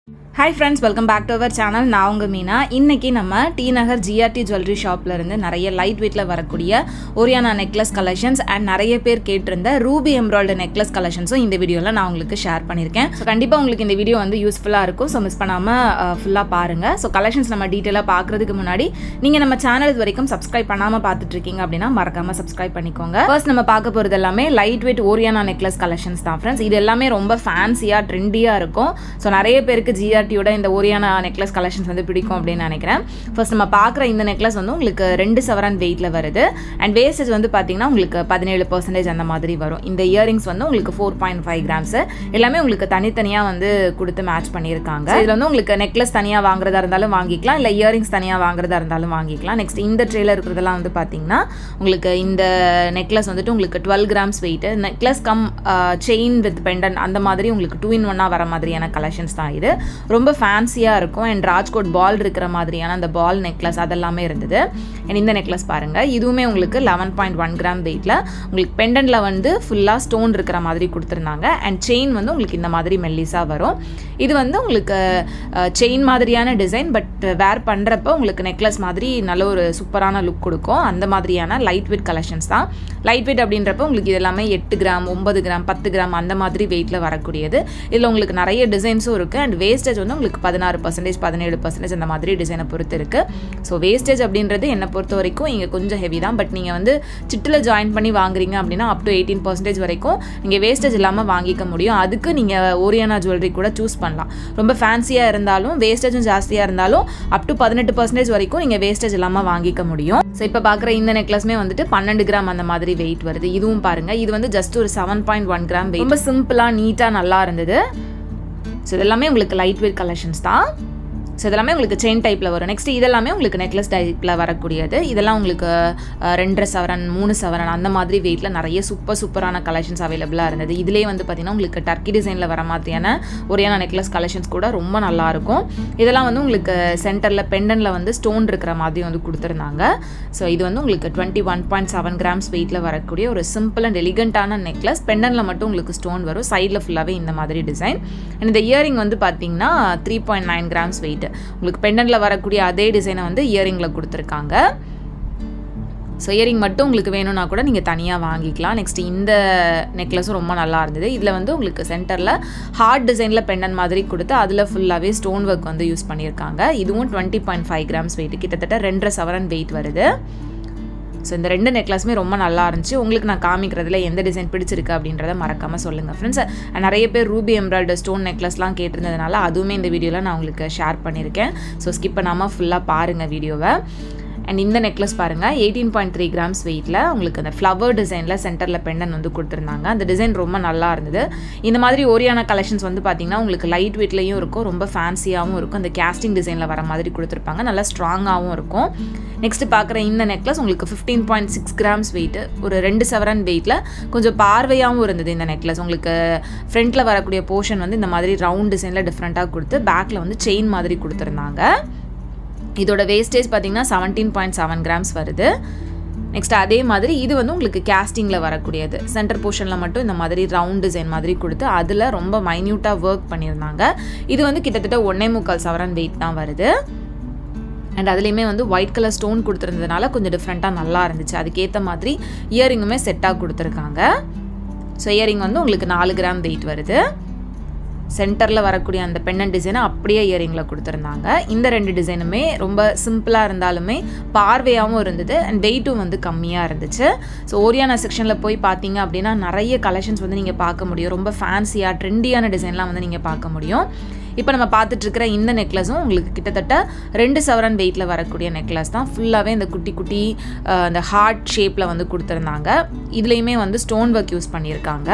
Hi friends, welcome back to our channel. நான் உங்க மீனா. இன்னைக்கு நம்ம டி நகர் ஜிஆர்டி ஜுவல்லரி ஷாப்ல இருந்து நிறைய லைட் வெயிட்ல வரக்கூடிய ஓரியானா நெக்லஸ் கலெக்ஷன்ஸ் அண்ட் நிறைய பேர் கேட்டிருந்த ரூபி எம்ப்ராய்டரி நெக்லஸ் கலெக்ஷன்ஸும் இந்த வீடியோல நான் உங்களுக்கு ஷேர் பண்ணியிருக்கேன். ஸோ கண்டிப்பாக உங்களுக்கு இந்த வீடியோ வந்து யூஸ்ஃபுல்லாக இருக்கும். ஸோ மிஸ் பண்ணாமல் ஃபுல்லாக பாருங்கள். ஸோ கலெக்ஷன்ஸ் நம்ம டீட்டெயிலாக பார்க்குறதுக்கு முன்னாடி நீங்கள் நம்ம சேனல் இது வரைக்கும் சப்ஸ்கிரைப் பண்ணாமல் பார்த்துட்டு இருக்கீங்க அப்படின்னா மறக்காமல் சப்ஸ்கிரைப் பண்ணிக்கோங்க. ஃபர்ஸ்ட் நம்ம பார்க்க போகிறது எல்லாமே light weight Oriana necklace collections தான் ஃப்ரெண்ட்ஸ். இது எல்லாமே ரொம்ப ஃபேன்சியாக ட்ரெண்டியாக இருக்கும். ஸோ நிறைய பேருக்கு ஜிஆர்டியோட இந்த ஓரியானா நெக்லஸ் கலெக்ஷன்ஸ் வந்து பிடிக்கும் அப்படின்னு நினைக்கிறேன். ஃபர்ஸ்ட் நம்ம பார்க்குற இந்த நெக்லஸ் வந்து உங்களுக்கு 2 சவரன் வெயிட்டில் வருது. அண்ட் வேஸ்டேஜ் வந்து பார்த்தீங்கன்னா உங்களுக்கு 17% அந்த மாதிரி வரும். இந்த இயரிங்ஸ் வந்து உங்களுக்கு 4.5 கிராம்ஸ் எல்லாமே உங்களுக்கு தனித்தனியாக வந்து கொடுத்து மேட்ச் பண்ணியிருக்காங்க. இதில் வந்து உங்களுக்கு நெக்லஸ் தனியாக வாங்குறதா இருந்தாலும் வாங்கிக்கலாம், இல்லை இயரிங்ஸ் தனியாக வாங்குறதா இருந்தாலும் வாங்கிக்கலாம். நெக்ஸ்ட் இந்த ட்ரேல இருக்கிறதெல்லாம் வந்து பார்த்தீங்கன்னா உங்களுக்கு இந்த நெக்லஸ் வந்துட்டு உங்களுக்கு 12 grams weight, necklace cum chain with pendant அந்த மாதிரி உங்களுக்கு 2-in-1 வர மாதிரியான கலெக்ஷன்ஸ் தான் இது. ரொம்ப ஃபேன்சியாக இருக்கும். அண்ட் ராஜ்கோட் பால் இருக்கிற மாதிரியான அந்த பால் நெக்லஸ் அதெல்லாமே இருந்தது. அண்ட் இந்த நெக்லஸ் பாருங்கள், இதுவுமே உங்களுக்கு 11.1 கிராம் வெயிட்டில் உங்களுக்கு பெண்டனில் வந்து ஃபுல்லாக ஸ்டோன் இருக்கிற மாதிரி கொடுத்துருந்தாங்க. அண்ட் செயின் வந்து உங்களுக்கு இந்த மாதிரி மெல்லிஸாக வரும். இது வந்து உங்களுக்கு செயின் மாதிரியான டிசைன், பட் வேர் பண்ணுறப்போ உங்களுக்கு நெக்லஸ் மாதிரி நல்ல ஒரு சூப்பரான லுக் கொடுக்கும். அந்த மாதிரியான லைட் வெயிட் கலெக்ஷன்ஸ் தான். லைட் வெயிட் அப்படின்றப்போ உங்களுக்கு இது எல்லாமே 8 கிராம் 9 கிராம் 10 கிராம் அந்த மாதிரி வெயிட்டில் வரக்கூடியது. இதில் உங்களுக்கு நிறைய டிசைன்ஸும் இருக்குது. அண்ட் வேஸ்டேஜ் வந்து உங்களுக்கு 16% 17% அந்த மாதிரி டிசைனை பொறுத்து இருக்குது. ஸோ வேஸ்டேஜ் அப்படின்றது என்னை பொறுத்த வரைக்கும் இங்கே கொஞ்சம் ஹெவி தான். பட் நீங்கள் வந்து சிட்டில் ஜாயின் பண்ணி வாங்குறீங்க அப்படின்னா அப் டு 18% வரைக்கும் நீங்கள் வேஸ்டேஜ் இல்லாமல் வாங்கிக்க முடியும். அதுக்கு நீங்கள் ஓரியானா ஜுவல்லரி கூட சூஸ் பண்ணலாம். ரொம்ப ஃபேன்சியாக இருந்தாலும் வேஸ்டேஜும் ஜாஸ்தியாக இருந்தாலும் அப் டு 18% வரைக்கும் நீங்கள் வேஸ்டேஜ் இல்லாமல் வாங்கிக்க முடியும். ஸோ இப்போ பார்க்குற இந்த நெக்லஸ்மே வந்துட்டு 12 கிராம் அந்த மாதிரி வெயிட் வருது. இதுவும் பாருங்கள், இது வந்து ஜஸ்ட் ஒரு 7.1 கிராம் வெயிட். ரொம்ப சிம்பிளாக நீட்டாக நல்லா இருந்தது. ஸோ இதெல்லாமே உங்களுக்கு லைட் வெயிட் கலெக்ஷன்ஸ் தான். ஸோ இதெல்லாமே உங்களுக்கு செயின் டைப்பில் வரும். நெக்ஸ்ட் இதெல்லாமே உங்களுக்கு நெக்லஸ் டைப்பில் வரக்கூடியது. இதெல்லாம் உங்களுக்கு 2.5 சவரன் 3 சவரன் அந்த மாதிரி வெயிட்டில் நிறைய சூப்பரான கலெக்ஷன்ஸ் அவைலபிளாக இருந்தது. இதிலே வந்து பார்த்திங்கன்னா உங்களுக்கு டர்க்கி டிசைனில் வர மாதிரியான ஓரியானா நெக்லஸ் கலெக்ஷன்ஸ் கூட ரொம்ப நல்லாயிருக்கும். இதெல்லாம் வந்து உங்களுக்கு சென்டரில் பெண்டனில் வந்து ஸ்டோன் இருக்கிற மாதிரி வந்து கொடுத்துருந்தாங்க. ஸோ இது வந்து உங்களுக்கு 21.7 கிராம்ஸ் வெயிட்டில் வரக்கூடிய ஒரு சிம்பிள் அண்ட் எலிகண்டான நெக்லஸ். பெண்டனில் மட்டும் உங்களுக்கு ஸ்டோன் வரும், சைடில் ஃபுல்லாகவே இந்த மாதிரி டிசைன். அண்ட் இந்த இயரிங் வந்து பார்த்திங்கன்னா 3.9 கிராம்ஸ் வெயிட். உங்களுக்கு பெண்டன்ல வரக்கூடிய அதே டிசைனை வந்து இயரிங்கில் கொடுத்துருக்காங்க. ஸோ இயரிங் மட்டும் உங்களுக்கு வேணும்னா கூட நீங்கள் தனியாக வாங்கிக்கலாம். நெக்ஸ்ட் இந்த நெக்லஸும் ரொம்ப நல்லா இருந்தது. இதில் வந்து உங்களுக்கு சென்டரில் ஹார்ட் டிசைனில் பெண்டன் மாதிரி கொடுத்து அதில் ஃபுல்லாகவே ஸ்டோன் ஒர்க் வந்து யூஸ் பண்ணியிருக்காங்க. இதுவும் 20.5 கிராம்ஸ் வெயிட், கிட்டத்தட்ட 2.5 சவரன் வெயிட் வருது. ஸோ இந்த 2 நெக்லஸுமே ரொம்ப நல்லா இருந்துச்சு. உங்களுக்கு நான் காமிக்கிறதுல எந்த டிசைன் பிடிச்சிருக்கு அப்படின்றத மறக்காமல் சொல்லுங்கள் ஃப்ரெண்ட்ஸ். நிறைய பேர் ரூபி எம்ப்ராய்டரி ஸ்டோன் நெக்லஸ்லாம் கேட்டிருந்ததுனால அதுவுமே இந்த வீடியோவில் நான் உங்களுக்கு ஷேர் பண்ணியிருக்கேன். ஸோ ஸ்கிப் பண்ணாமல் ஃபுல்லாக பாருங்கள் வீடியோவை. அண்ட் இந்த நெக்லஸ் பாருங்கள், 18.3 கிராம்ஸ் வெயிட்டில் உங்களுக்கு அந்த ஃப்ளவர் டிசைனில் சென்டரில் பெண்டன் வந்து கொடுத்துருந்தாங்க. அந்த டிசைன் ரொம்ப நல்லா இருந்தது. இந்த மாதிரி ஓரியானா கலெக்ஷன்ஸ் வந்து பார்த்திங்கன்னா உங்களுக்கு லைட் வெயிட்லேயும் இருக்கும், ரொம்ப ஃபேன்சியாகவும் இருக்கும். அந்த கேஸ்டிங் டிசைனில் வர மாதிரி கொடுத்துருப்பாங்க, நல்லா ஸ்ட்ராங்காகவும் இருக்கும். நெக்ஸ்ட் பார்க்குற இந்த நெக்லஸ் உங்களுக்கு 15.6 கிராம்ஸ் வெயிட், ஒரு 2 சவரன் வெயிட்டில் கொஞ்சம் பார்வையாகவும் இருந்தது. இந்த நெக்லஸ் உங்களுக்கு ஃப்ரண்ட்டில் வரக்கூடிய போர்ஷன் வந்து இந்த மாதிரி ரவுண்ட் டிசைனில் டிஃப்ரெண்ட்டாக கொடுத்து பேக்கில் வந்து செயின் மாதிரி கொடுத்துருந்தாங்க. இதோட வேஸ்டேஜ் பார்த்தீங்கன்னா 17.7 கிராம்ஸ் வருது. நெக்ஸ்ட் அதே மாதிரி இது வந்து உங்களுக்கு கேஸ்டிங்கில் வரக்கூடியது. சென்டர் போர்ஷனில் மட்டும் இந்த மாதிரி ரவுண்ட் டிசைன் மாதிரி கொடுத்து அதில் ரொம்ப மைன்யூட்டாக ஒர்க் பண்ணியிருந்தாங்க. இது வந்து கிட்டத்தட்ட 1.25 சவரன் வெயிட் தான் வருது. அண்ட் அதுலேயுமே வந்து ஒயிட் கலர் ஸ்டோன் கொடுத்துருந்ததுனால கொஞ்சம் டிஃப்ரெண்ட்டாக நல்லா இருந்துச்சு. அதுக்கேற்ற மாதிரி இயரிங்குமே செட்டாக கொடுத்துருக்காங்க. ஸோ இயரிங் வந்து உங்களுக்கு 4 கிராம் வெயிட் வருது. சென்டரில் வரக்கூடிய அந்த பெண்ணன் டிசைனை அப்படியே இயரிங்கில் கொடுத்துருந்தாங்க. இந்த 2 டிசைனுமே ரொம்ப சிம்பிளாக இருந்தாலுமே பார்வையாகவும் இருந்தது. அண்ட் வெயிட்டும் வந்து கம்மியாக இருந்துச்சு. ஸோ ஓரியானா செக்ஷனில் போய் பார்த்தீங்க அப்படின்னா நிறைய கலெக்ஷன்ஸ் வந்து நீங்கள் பார்க்க முடியும். ரொம்ப ஃபேன்சியாக ட்ரெண்டியான டிசைன்லாம் வந்து நீங்கள் பார்க்க முடியும். இப்போ நம்ம பார்த்துட்ருக்கிற இந்த நெக்லஸும் உங்களுக்கு கிட்டத்தட்ட 2 சவரன் வெயிட்டில் வரக்கூடிய நெக்லஸ் தான். ஃபுல்லாகவே இந்த குட்டி குட்டி அந்த ஹார்ட் ஷேப்பில் வந்து கொடுத்துருந்தாங்க. இதுலேயுமே வந்து ஸ்டோன் ஒர்க் யூஸ் பண்ணியிருக்காங்க.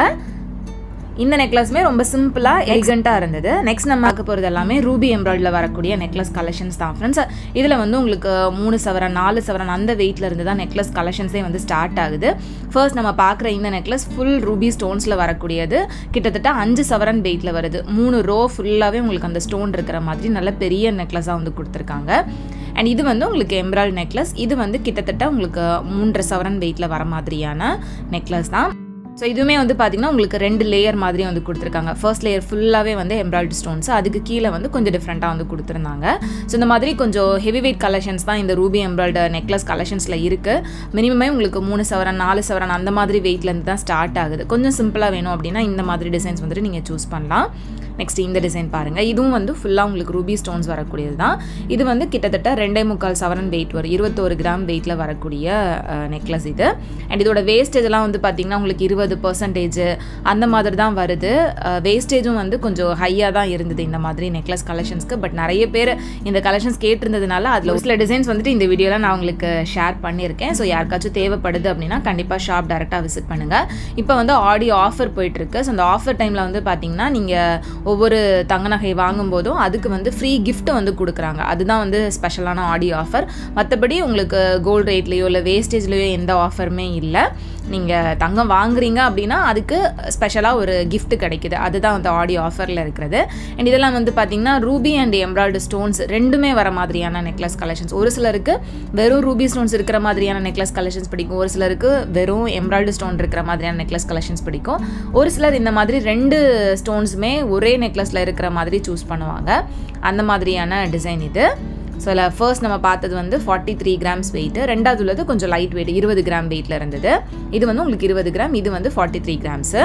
இந்த நெக்லஸுமே ரொம்ப சிம்பிளாக எலிகண்ட்டாக இருந்தது. நெக்ஸ்ட் நம்ம பார்க்க போகிறது எல்லாமே ரூபி எம்ப்ராய்டரியில் வரக்கூடிய நெக்லஸ் கலெக்ஷன்ஸ் தான் ஃப்ரெண்ட்ஸ். இதில் வந்து உங்களுக்கு 3 சவரன் 4 சவரன் அந்த வெயிட்டில் இருந்து தான் நெக்லஸ் கலெக்ஷன்ஸே வந்து ஸ்டார்ட் ஆகுது. ஃபர்ஸ்ட் நம்ம பார்க்குற இந்த நெக்லஸ் ஃபுல் ரூபி ஸ்டோன்ஸில் வரக்கூடியது. கிட்டத்தட்ட 5 சவரன் வெயிட்டில் வருது. 3 ரோ ஃபுல்லாகவே உங்களுக்கு அந்த ஸ்டோன் இருக்கிற மாதிரி நல்ல பெரிய நெக்லஸாக வந்து கொடுத்துருக்காங்க. அண்ட் இது வந்து உங்களுக்கு எம்ப்ராய்டரி நெக்லஸ். இது வந்து கிட்டத்தட்ட உங்களுக்கு 3.5 சவரன் வெயிட்டில் வர மாதிரியான நெக்லஸ் தான். ஸோ இதுவுமே வந்து பார்த்தீங்கன்னா உங்களுக்கு 2 லேயர் மாதிரி வந்து கொடுத்துருக்காங்க. ஃபர்ஸ்ட் லேயர் ஃபுல்லாகவே வந்து எம்ப்ராய்டரி ஸ்டோன்ஸ், அதுக்கு கீழே வந்து கொஞ்சம் டிஃப்ரெண்ட்டாக வந்து கொடுத்துருந்தாங்க. ஸோ இந்த மாதிரி கொஞ்சம் ஹெவி வெயிட் கலெக்ஷன்ஸ் தான் இந்த ரூபி எம்ப்ராய்டர் நெக்லஸ் கலெக்ஷன்ஸில் இருக்குது. மினிமமே உங்களுக்கு 3 சவரன் 4 சவரன் அந்த மாதிரி வெயிட்லேருந்து தான் ஸ்டார்ட் ஆகுது. கொஞ்சம் சிம்பிளாக வேணும் அப்படின்னா இந்த மாதிரி டிசைன்ஸ் வந்துட்டு நீங்கள் சூஸ் பண்ணலாம். நெக்ஸ்ட் இந்த டிசைன் பாருங்கள். இதுவும் வந்து ஃபுல்லாக உங்களுக்கு ரூபி ஸ்டோன்ஸ் வரக்கூடியது தான். இது வந்து கிட்டத்தட்ட 2.25 சவரன் வெயிட் வரும், 21 கிராம் வெயிட்டில் வரக்கூடிய நெக்லஸ் இது. அண்ட் இதோட வேஸ்டேஜ்லாம் வந்து பார்த்திங்கன்னா உங்களுக்கு 20% அந்த மாதிரி தான் வருது. வேஸ்டேஜும் வந்து கொஞ்சம் ஹையாக தான் இருந்தது இந்த மாதிரி நெக்லஸ் கலெக்ஷன்ஸ்க்கு. பட் நிறைய பேர் இந்த கலெக்ஷன்ஸ் கேட்டிருந்ததுனால அதில் ஒரு சில டிசைன்ஸ் வந்துட்டு இந்த வீடியோவில் நான் உங்களுக்கு ஷேர் பண்ணியிருக்கேன். ஸோ யாருக்காச்சும் தேவைப்படுது அப்படின்னா கண்டிப்பாக ஷாப் டேரெக்டாக விசிட் பண்ணுங்கள். இப்போ வந்து ஆடி ஆஃபர் போயிட்டுருக்கு. ஸோ அந்த ஆஃபர் டைமில் வந்து பார்த்திங்கன்னா நீங்கள் ஒவ்வொரு தங்க நகை வாங்கும்போதும் அதுக்கு வந்து ஃப்ரீ கிஃப்ட் வந்து கொடுக்குறாங்க. அதுதான் வந்து ஸ்பெஷலான ஆடி ஆஃபர். மற்றபடி உங்களுக்கு கோல்டு ரேட்லேயோ இல்லை வேஸ்டேஜ்லேயோ எந்த ஆஃபருமே இல்லை. நீங்கள் தங்கம் வாங்குறீங்க அப்படின்னா அதுக்கு ஸ்பெஷலாக ஒரு கிஃப்ட் கிடைக்குது. அதுதான் வந்து ஆடி ஆஃபரில் இருக்கிறது. அண்ட் இதெல்லாம் வந்து பார்த்திங்கன்னா ரூபி அண்ட் எம்ப்ராய்டரி ஸ்டோன்ஸ் ரெண்டுமே வர மாதிரியான நெக்லஸ் கலெக்ஷன்ஸ். ஒரு சிலருக்கு வெறும் ரூபி ஸ்டோன்ஸ் இருக்கிற மாதிரியான நெக்லஸ் கலெக்ஷன்ஸ் பிடிக்கும், ஒரு சிலருக்கு வெறும் எம்ப்ராய்டரி ஸ்டோன் இருக்கிற மாதிரியான நெக்லஸ் கலெக்ஷன்ஸ் பிடிக்கும், ஒரு சிலர் இந்த மாதிரி 2 ஸ்டோன்ஸுமே ஒரே நெக்லஸில் இருக்கிற மாதிரி சூஸ் பண்ணுவாங்க. அந்த மாதிரியான டிசைன் இது. ஸோ இதில் ஃபர்ஸ்ட் நம்ம பார்த்தது வந்து 43 கிராம்ஸ் வெயிட், ரெண்டாவது உள்ளது கொஞ்சம் லைட் வெயிட் 20 கிராம் வெயிட்டில் இருந்தது. இது வந்து உங்களுக்கு 20 கிராம், இது வந்து 43 கிராம்ஸு.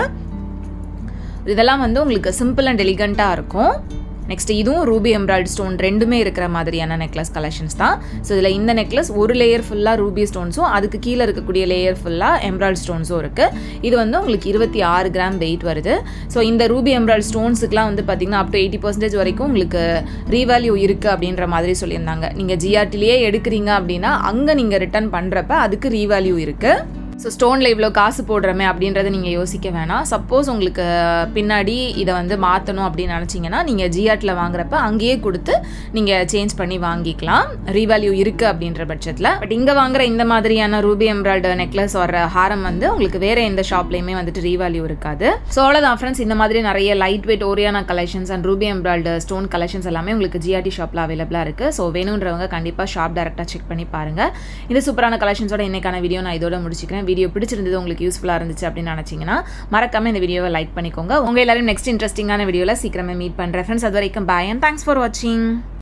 இதெல்லாம் வந்து உங்களுக்கு சிம்பிள் அண்ட் எலிகண்ட்டாக இருக்கும். நெக்ஸ்ட் இதுவும் ரூபி எம்ப்ராய்டரி ஸ்டோன் ரெண்டுமே இருக்கிற மாதிரியான நெக்லஸ் கலெக்ஷன்ஸ் தான். ஸோ இதில் இந்த நெக்லஸ் ஒரு லேயர் ஃபுல்லாக ரூபி ஸ்டோன்ஸும் அதுக்கு கீழே இருக்கக்கூடிய லேயர் ஃபுல்லாக எம்ப்ராய்டரி ஸ்டோன்ஸும் இருக்குது. இது வந்து உங்களுக்கு 26 கிராம் வெயிட் வருது. ஸோ இந்த ரூபி எம்ப்ராய்டரி ஸ்டோன்ஸுக்குலாம் வந்து பார்த்திங்கன்னா அப் டு 80% வரைக்கும் உங்களுக்கு ரீவேல்யூ இருக்குது அப்படின்ற மாதிரி சொல்லியிருந்தாங்க. நீங்கள் ஜிஆர்டிலேயே எடுக்கிறீங்க அப்படின்னா அங்கே நீங்கள் ரிட்டர்ன் பண்ணுறப்ப அதுக்கு ரீவேல்யூ இருக்குது. ஸோ ஸ்டோனில் இவ்வளோ காசு போடுறமே அப்படின்றத நீங்கள் யோசிக்க வேணாம். சப்போஸ் உங்களுக்கு பின்னாடி இதை வந்து மாற்றணும் அப்படின்னு நினச்சிங்கன்னா நீங்கள் ஜிஆர்டியில் வாங்குறப்ப அங்கேயே கொடுத்து நீங்கள் சேஞ்ச் பண்ணி வாங்கிக்கலாம், ரீவேல்யூ இருக்குது அப்படின்ற பட்சத்தில். பட் இங்கே வாங்குற இந்த மாதிரியான ரூபி எம்ப்ராய்டர் நெக்லஸ் வர ஹாரம் வந்து உங்களுக்கு வேறு எந்த ஷாப்லேயுமே வந்துட்டு ரீவேல்யூ இருக்காது. ஸோ அவ்வளோதான் ஃப்ரெண்ட்ஸ், இந்த மாதிரி நிறைய light weight Oriana collections and ruby embroider stone collections எல்லாமே உங்களுக்கு ஜிஆர்டி ஷாப்பில் அவைலபிளாக இருக்குது. ஸோ வேணுன்றவங்க கண்டிப்பாக ஷாப் டேரெக்டாக செக் பண்ணி பாருங்கள். இந்த சூப்பரான கலெக்ஷன்ஸோட இன்னைக்கான வீடியோ நான் இதோட முடிச்சுக்கிறேன். வீடியோ பிடிச்சிருந்தது, உங்களுக்கு யூஸ்ஃபுல்லாக இருந்துச்சு அப்படின்னு நினச்சிங்கன்னா மறக்காம இந்த வீடியோவை லைக் பண்ணிக்கோங்க. உங்கள் எல்லாரும் நெக்ஸ்ட் இன்ட்ரெஸ்டிங்கான வீடியோவில் சீக்கிரமே மீட் பண்ணுறேன் ஃப்ரெண்ட்ஸ். அது வரைக்கும் பாய் அண்ட் தேங்க்ஸ் ஃபார் வாட்சிங்.